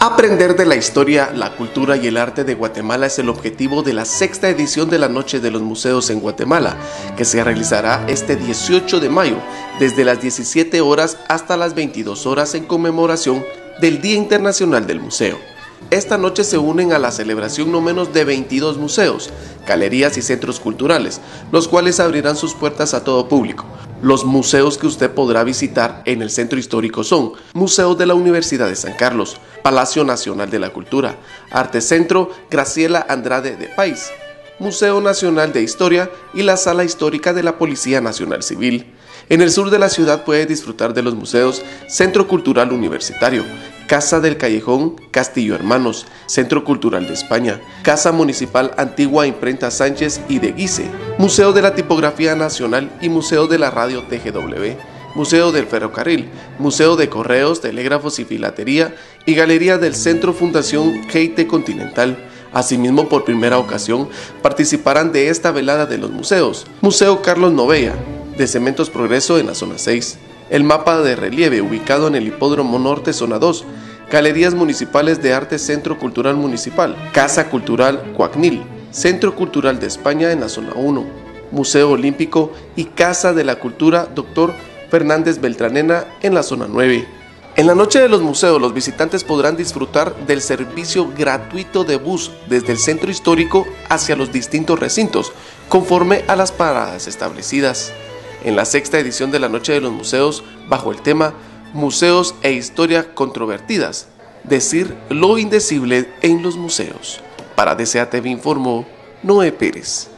Aprender de la historia, la cultura y el arte de Guatemala es el objetivo de la sexta edición de la Noche de los Museos en Guatemala, que se realizará este 18 de mayo, desde las 17 horas hasta las 22 horas en conmemoración del Día Internacional del Museo. Esta noche se unen a la celebración no menos de 22 museos, galerías y centros culturales, los cuales abrirán sus puertas a todo público. Los museos que usted podrá visitar en el centro histórico son Museo de la Universidad de San Carlos, Palacio Nacional de la Cultura, Arte Centro Graciela Andrade de País, Museo Nacional de Historia y la Sala Histórica de la Policía Nacional Civil. En el sur de la ciudad puede disfrutar de los museos Centro Cultural Universitario, Casa del Callejón Castillo Hermanos, Centro Cultural de España, Casa Municipal Antigua Imprenta Sánchez y de Guise, Museo de la Tipografía Nacional y Museo de la Radio TGW, Museo del Ferrocarril, Museo de Correos, Telégrafos y Filatería y Galería del Centro Fundación GT Continental. Asimismo, por primera ocasión, participarán de esta velada de los museos, Museo Carlos Novella, de Cementos Progreso en la zona 6, el mapa de relieve ubicado en el Hipódromo Norte zona 2, Galerías Municipales de Arte Centro Cultural Municipal, Casa Cultural Coacnil, Centro Cultural de España en la zona 1, Museo Olímpico y Casa de la Cultura Dr. Fernández Beltranena en la zona 9. En la Noche de los Museos, los visitantes podrán disfrutar del servicio gratuito de bus desde el centro histórico hacia los distintos recintos, conforme a las paradas establecidas. En la sexta edición de la Noche de los Museos, bajo el tema Museos e Historia Controvertidas, decir lo indecible en los museos. Para DCA TV informó Noé Pérez.